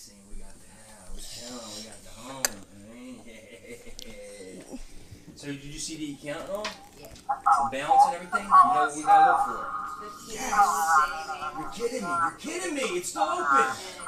see, we got the house. We got the home. So did you see the account and all? Yeah. The balance and everything? You know what we gotta look for? Yes! You're kidding me. You're kidding me. It's still open.